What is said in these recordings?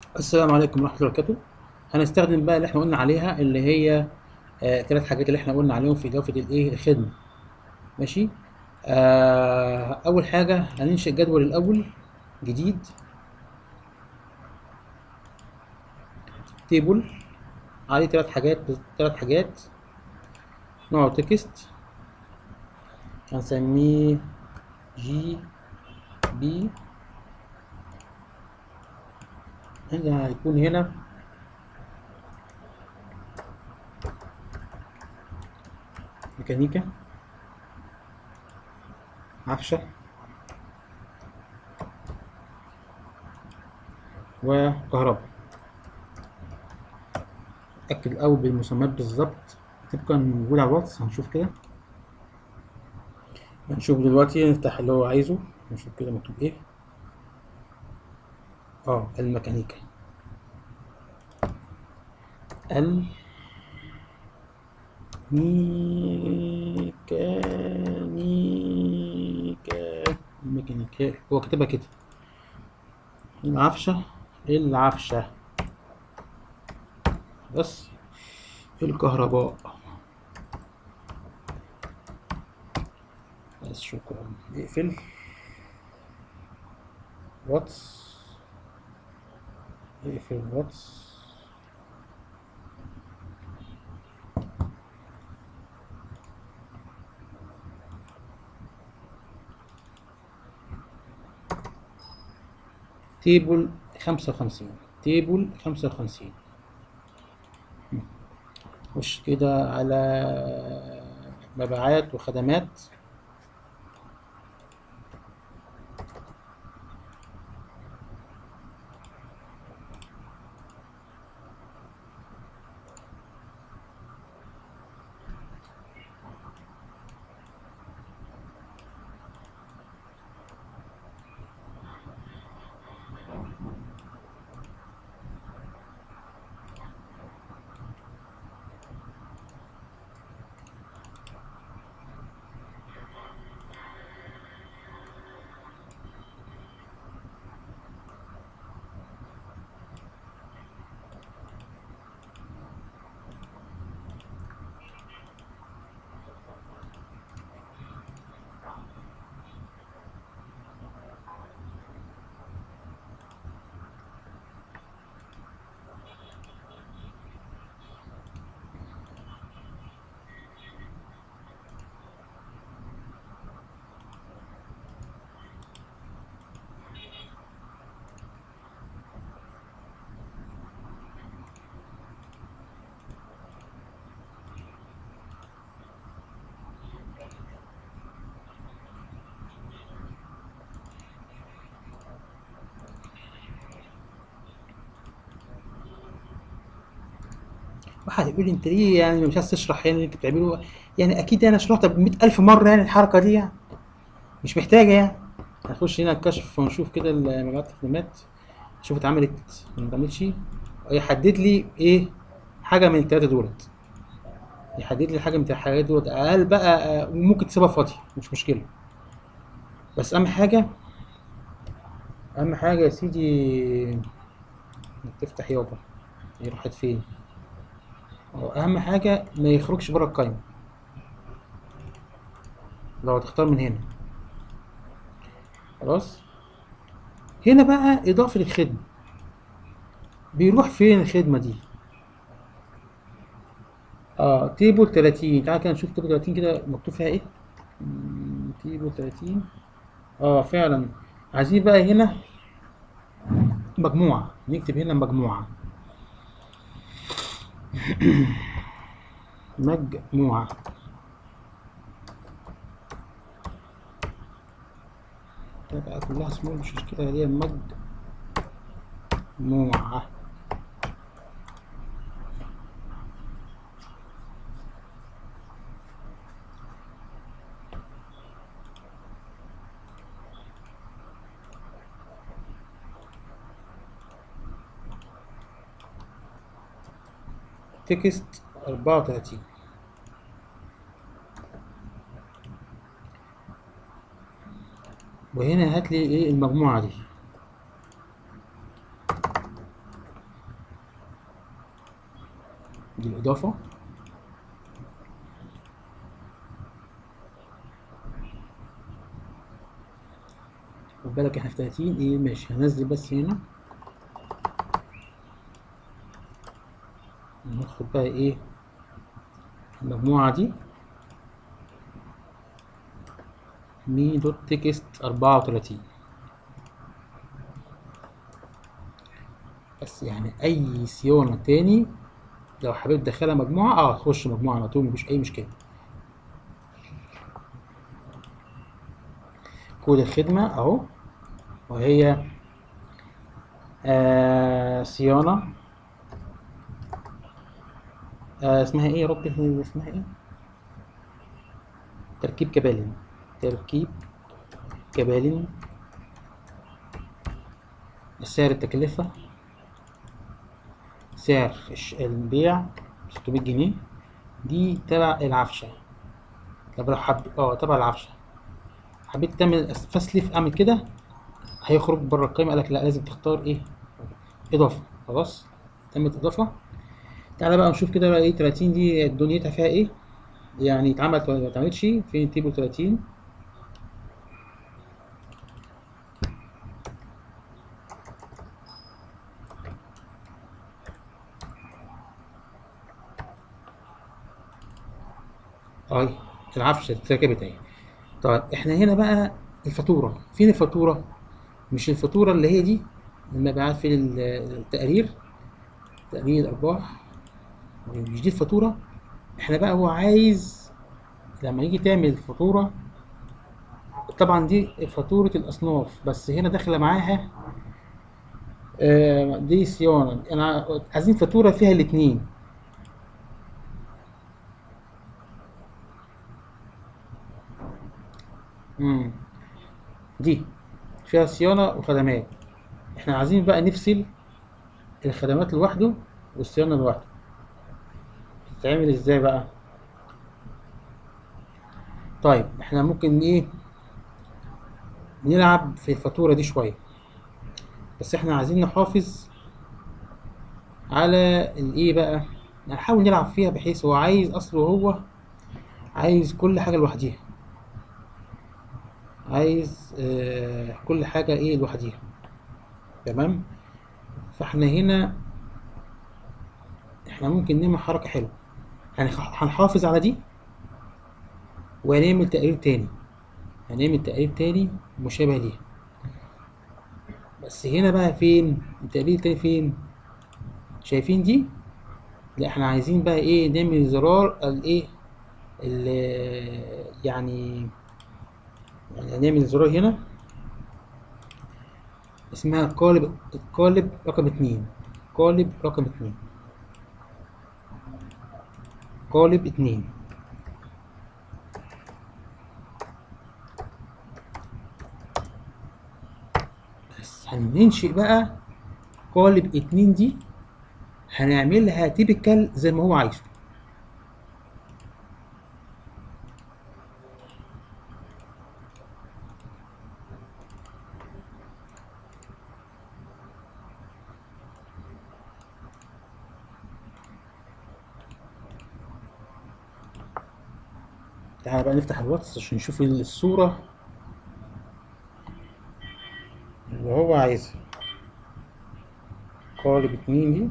السلام عليكم ورحمة الله وبركاته. هنستخدم بقى اللي احنا قلنا عليها اللي هي ثلاث حاجات اللي احنا قلنا عليهم في إضافة الإيه الخدمة. ماشي. أول حاجة هننشئ جدول الأول جديد، تيبل عليه ثلاث حاجات، نوع تكست هنسميه جي بي. هنا هيكون هنا ميكانيكا، عفشة، وكهرباء. أكد الأول بالمسميات بالظبط طبقا موجود على الواتس. هنشوف كده، هنشوف دلوقتي، نفتح اللي هو عايزه، نشوف كده مكتوب ايه. الميكانيكا، الميكانيكا هو كاتبها كده. العفشة بس. الكهرباء بس. شكرا. اقفل واتس، اقفل واتس. تيبل 55، تيبل 55. خش كده على مبيعات وخدمات. واحد يقول لي انت ليه يعني مش عايز تشرح يعني اللي انت بتعمله؟ يعني اكيد انا شرحتها ب 100,000 مره يعني الحركه دي يعني مش محتاجه يعني. هنخش هنا الكشف ونشوف كده مجموعات الخدمات، شوف اتعملت ما اتعملتش. يحدد لي ايه حاجه من الثلاثه دولت، يحدد لي حاجه من الحاجات دولت. اقل بقى وممكن تسيبها فاضيه مش مشكله. بس اهم حاجه، اهم حاجه يا سيدي انك تفتح يابا. هي راحت فين؟ اهم حاجه ما يخرجش بره القايمه. لو هتختار من هنا خلاص. هنا بقى اضافه الخدمه، بيروح فين الخدمه دي؟ تيبل 30. تعالى كده نشوف تيبل 30 كده مكتوب فيها ايه. تيبل 30. فعلا. عايزين بقى هنا مجموعة، نكتب هنا مجموعة. مجموعة. تبقى كلها سمول مش مشكلة، هي مجموعة. تكست 34. وهنا هات لي ايه المجموعة دي. دي الاضافه. خد بالك احنا في 30 ايه ماشي. هنزل بس هنا ناخد بقى ايه المجموعه دي مي دوت تكست 34. بس يعني اي صيانه تاني لو حبيت تدخلها مجموعه تخش مجموعه على طول مفيش اي مشكله. كود الخدمه اهو، وهي صيانه اسمها ايه يا ربي، اسمها ايه؟ تركيب كبالن. تركيب كبالن. سعر التكلفة، سعر البيع 600 جنيه. دي تبع العفشة. طب لو تبع العفشة حبيت تعمل فاسلف اعمل كده هيخرج بره القائمة. قالك لا لازم تختار ايه اضافة. خلاص تمت اضافة. تعالى بقى نشوف كده بقى ايه 30 دي دنيتها فيها ايه، يعني اتعملت ولا ما اتعملتش. فين تيبل 30؟ اهي العفشة اتركبت اهي. طيب احنا هنا بقى الفاتورة. فين الفاتورة؟ مش الفاتورة اللي هي دي المبيعات في التقرير، تقرير الأرباح، مش دي الفاتورة. احنا بقى هو عايز لما يجي تعمل فاتورة، طبعا دي فاتورة الأصناف بس هنا داخلة معاها دي صيانة. أنا عايزين فاتورة فيها الاتنين. مم. دي فيها صيانة وخدمات. احنا عايزين بقى نفصل الخدمات لوحده والصيانة لوحده. تتعمل ازاي بقى؟ طيب احنا ممكن ايه نلعب في الفاتورة دي شوية، بس احنا عايزين نحافظ على الايه بقى، نحاول نلعب فيها بحيث هو عايز اصله هو عايز كل حاجة لوحديها. عايز كل حاجة ايه لوحديها. تمام. فاحنا هنا احنا ممكن نعمل حركة حلوة. يعني هنحافظ على دي وهنعمل تقرير تاني. هنعمل تقرير تاني مشابه ليها. بس هنا بقى فين التقرير التاني فين؟ شايفين دي؟ لا احنا عايزين بقى ايه نعمل زرار الايه يعني نعمل زرار هنا اسمها قالب رقم 2. قالب رقم 2. قالب 2. بس هننشئ بقى قالب 2 دي هنعملها تيبيكال زي ما هو عايزه. تعالى بقى نفتح الواتس عشان نشوف الصورة اللي هو عايزها. قالب 2 دي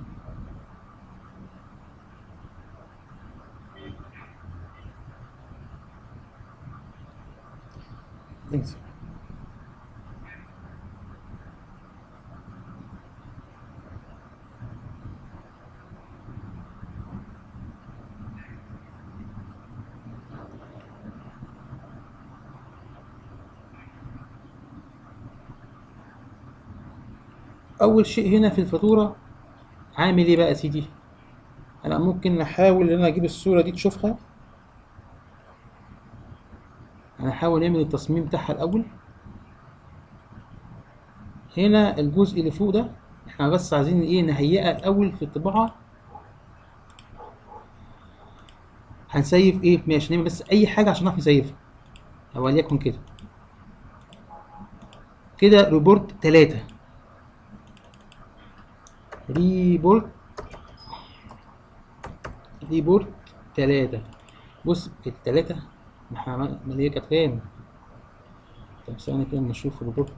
انسى. أول شيء هنا في الفاتورة عامل إيه بقى يا سيدي؟ أنا ممكن أحاول إن أنا أجيب الصورة دي تشوفها. هنحاول نعمل التصميم بتاعها الأول. هنا الجزء اللي فوق ده احنا بس عايزين ايه نهيئها الأول في الطباعة. هنسيف ايه ماشي، نعمل بس أي حاجة عشان نعرف نسيفها. وليكن كده كده ريبورت 3. ريبورت دي بورت 3. بص ال3 ما احنا ما هي كانت كام؟ طب ثانية كده اما نشوف البورت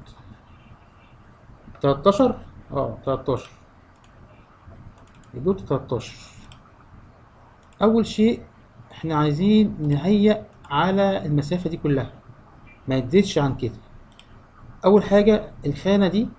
13. 13 البورت 13. اول شيء احنا عايزين نهيئ على المسافة دي كلها، ما تزيدش عن كده. اول حاجة الخانة دي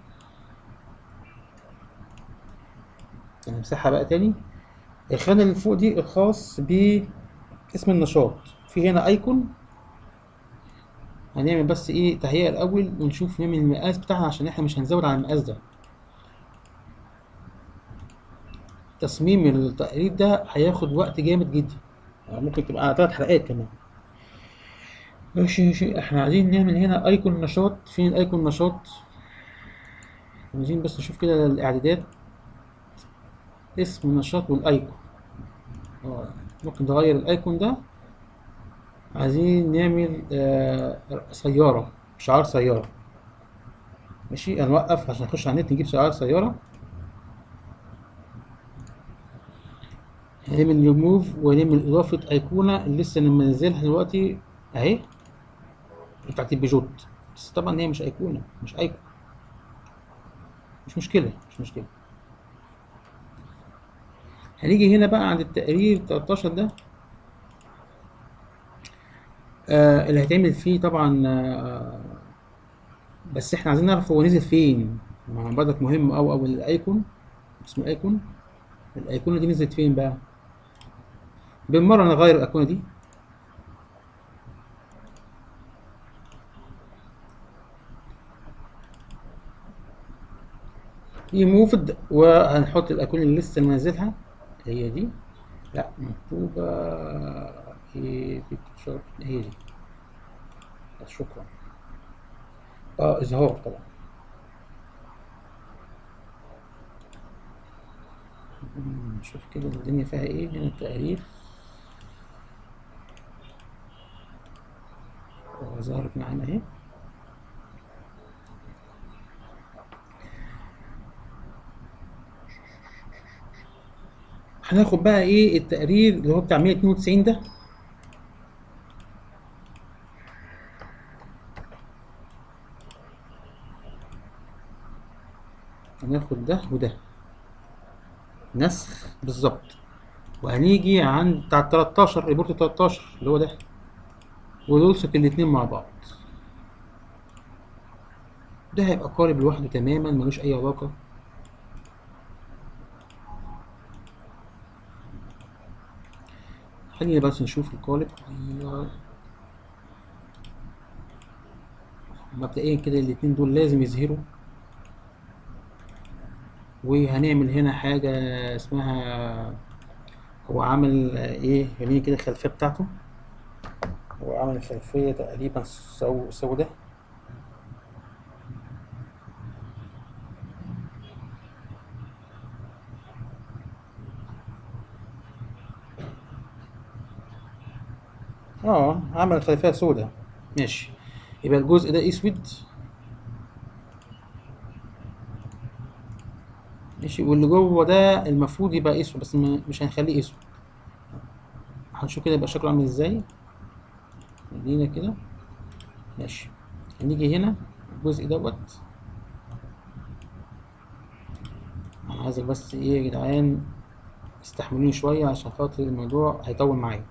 هنمسحها بقى تاني. الخانة اللي فوق دي الخاص باسم النشاط، في هنا ايكون. هنعمل بس ايه تهيئة الاول ونشوف نعمل المقاس بتاعها عشان احنا مش هنزود على المقاس ده. تصميم التقرير ده هياخد وقت جامد جدا، يعني ممكن تبقى على 3 حلقات كمان. ماشي احنا عايزين نعمل هنا ايكون نشاط. فين الايكون نشاط؟ عايزين بس نشوف كده الاعدادات، اسم النشاط والايكون. ممكن نغير الايكون ده. عايزين نعمل سيارة، شعار سيارة. ماشي هنوقف عشان نخش على النت نجيب شعار سيارة. هنعمل ريموف ونعمل اضافة ايقونة اللي لسه انا منزلها دلوقتي اهي، بتاعت البيجوت. بس طبعا هي مش ايقونة، مش ايقون، مش مشكلة مش مشكلة. هنيجي هنا بقى عند التقرير 13 ده، اللي هيتعمل فيه طبعا بس احنا عايزين نعرف هو نزل فين. ما برضك مهم أوي الايكون، اسمه ايكون. الايقونة دي نزلت فين بقى؟ بالمرة نغير الايقونة دي. يموفد، وهنحط الايقونة اللي لسه منزلها هي دي. لا مكتوبة ايه بيكتشر، هي دي. شكرا. اظهار طبعا. نشوف كده الدنيا فيها ايه. هنا التقرير ظهرت معانا اهي. هناخد بقى ايه التقرير اللي هو بتاع 192 ده. هناخد ده وده نسخ بالظبط، وهنيجي عند بتاع 13 ريبورت 13 اللي هو ده، ونلصق الاتنين مع بعض. ده هيبقى قالب لوحده تماما ملوش اي علاقة. خلينا بس نشوف القالب. مبدئيا كده الاتنين دول لازم يظهروا. وهنعمل هنا حاجة اسمها، هو عامل ايه، خليني كده الخلفية بتاعته. هو عامل خلفية تقريبا سودة. عمل خلفية سودة. ماشي، يبقى الجزء ده اسود. ماشي، واللي جوه ده المفروض يبقى اسود بس مش هنخليه اسود. هنشوف كده يبقى شكله عامل ازاي. خلينا كده. ماشي، هنيجي هنا الجزء دوت. انا عايزك بس ايه يا جدعان، استحملوني شوية عشان خاطر الموضوع هيطول معايا.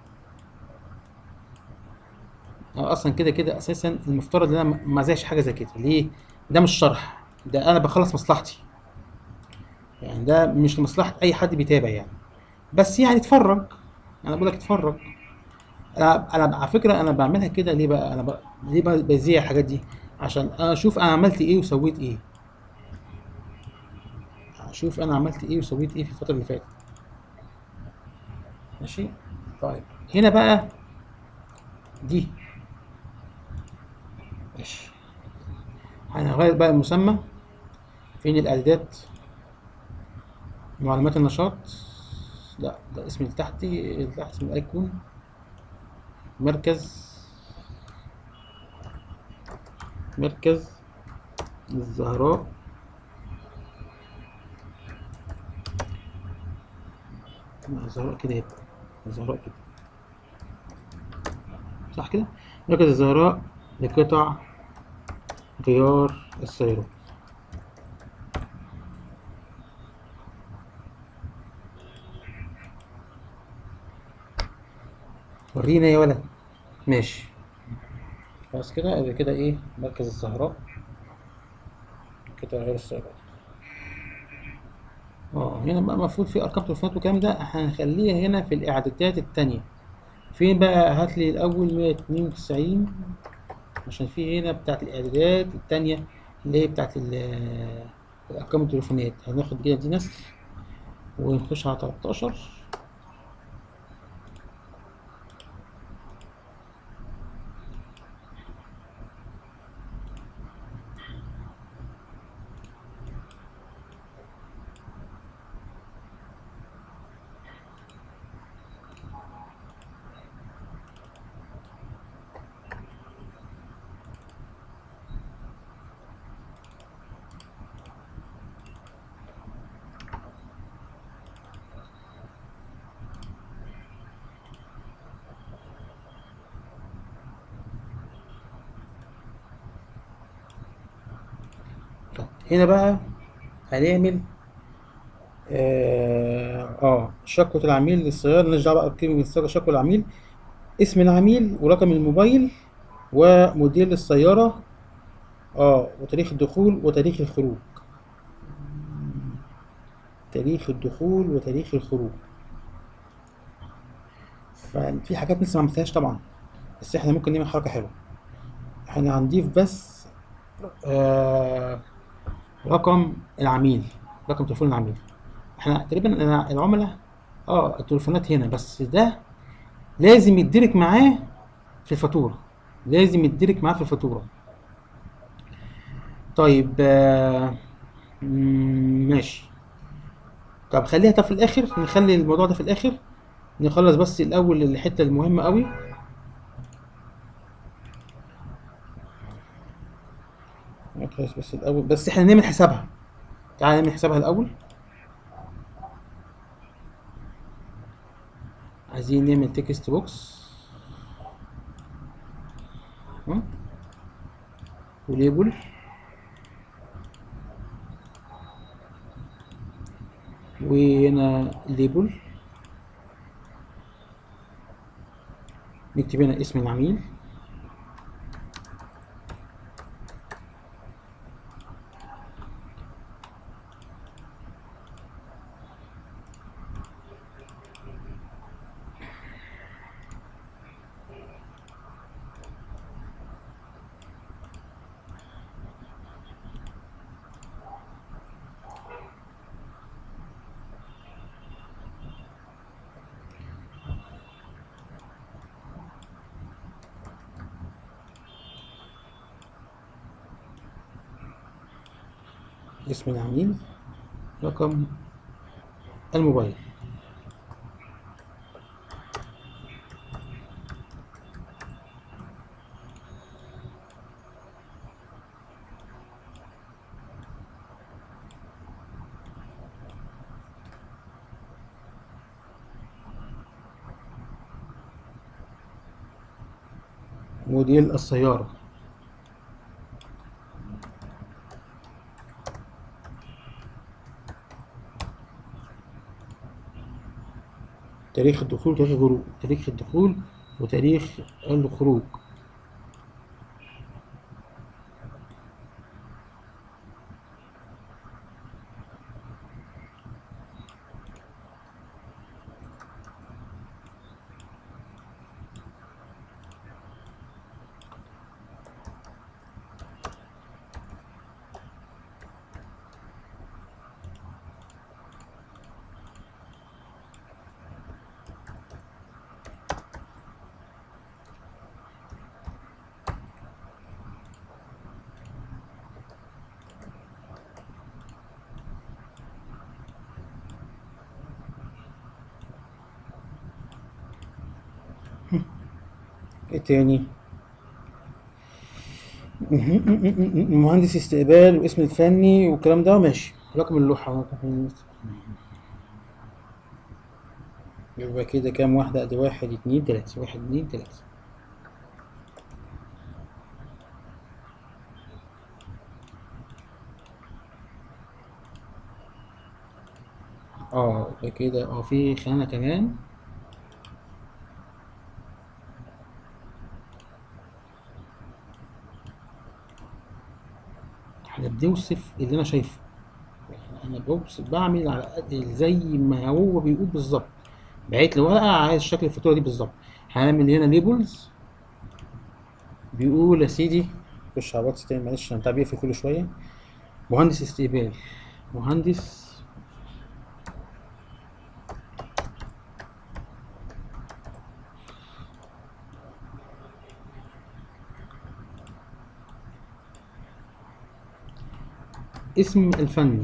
اصلا كده كده اساسا المفترض ان انا ما ازهقش حاجة زي كده. ليه؟ ده مش شرح، ده انا بخلص مصلحتي. يعني ده مش لمصلحة اي حد بيتابع يعني، بس يعني اتفرج. انا بقول لك اتفرج. انا على فكره انا بعملها كده ليه بقى، ليه بقى بذيع الحاجات دي؟ عشان انا اشوف انا عملت ايه وسويت ايه. اشوف انا عملت ايه وسويت ايه في الفتره اللي فاتت. ماشي. طيب هنا بقى دي. ماشي، هنغير بقى المسمى. فين الاعدادات؟ معلومات النشاط. لا ده اسم اللي تحتي، اللي تحت اسم الايكون. مركز، مركز الزهراء. الزهراء كده يبقى الزهراء كده، صح كده؟ مركز الزهراء لقطع غيار السيارات. ورينا يا ولد. ماشي، خلاص كده يبقى كده ايه مركز الزهراء قطع غيار السيارات. هنا بقى المفروض في ارقام تليفونات والكلام ده هنخليها هنا في الاعدادات التانية. فين بقى؟ هات لي الاول 192 عشان في هنا بتاعت الاعدادات التانية اللي هي بتاعت الارقام التليفونات. هناخد كده دي نسخ ونخش على 13. طب هنا بقى هنعمل شكوى العميل للسيارة. مالناش دعوة بقى بكلمة السيارة. شكوى العميل، اسم العميل ورقم الموبايل وموديل السيارة، وتاريخ الدخول وتاريخ الخروج. تاريخ الدخول وتاريخ الخروج. ففي حاجات لسه ما عملتهاش طبعا، بس احنا ممكن نعمل حركة حلوة. احنا هنضيف بس آه رقم العميل، رقم تليفون العميل. احنا تقريبا العملاء التليفونات هنا، بس ده لازم يدرك معاه في الفاتورة. لازم يدرك معاه في الفاتورة. طيب ماشي. طب خليها في الاخر، نخلي الموضوع ده في الاخر. نخلص بس الاول الحتة المهمة قوي. نخلص بس الاول، بس احنا نعمل حسابها. تعالى نعمل حسابها الاول. عايزين نعمل تكست بوكس وليبل وهنا ليبل. نكتب هنا اسم العميل. اسم العميل، رقم الموبايل. موديل السيارة. تاريخ الدخول وتاريخ الخروج. تاريخ الدخول وتاريخ الخروج. ايه تاني؟ مهندس استقبال واسم الفني والكلام ده ماشي. رقم اللوحة. يبقى كده كام واحدة؟ ادي واحد اتنين تلاتة، واحد اتنين تلاتة. يبقى كده في خانة كمان. احنا بنوصف اللي انا شايفه، يعني انا بوصف بعمل على زي ما هو بيقول بالظبط. بعت لي ورقة عايز شكل الفاتورة دي بالظبط. هنعمل هنا ليبلز. بيقول يا سيدي، خش على الواتس تاني معلش عشان تعبير في كل شوية. مهندس استقبال، مهندس اسم الفني،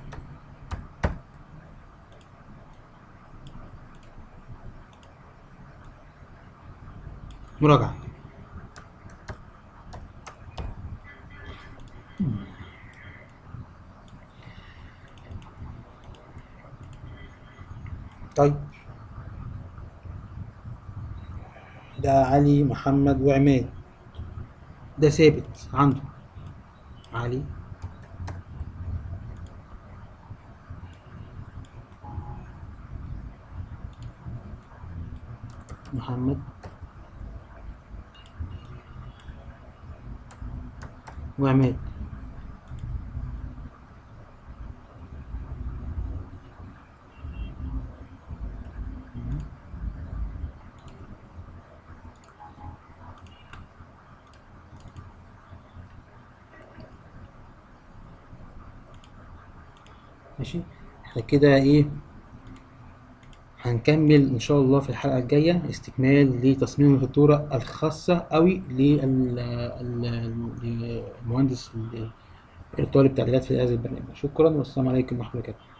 مراجعة. طيب ده علي محمد وعماد، ده ثابت عنده. علي محمد وعماد. ماشي. احنا كده هنكمل ان شاء الله في الحلقة الجاية استكمال لتصميم الفاتورة الخاصة قوي للمهندس الطالب تعديلات في هذا البرنامج. شكرا والسلام عليكم ورحمة الله وبركاته.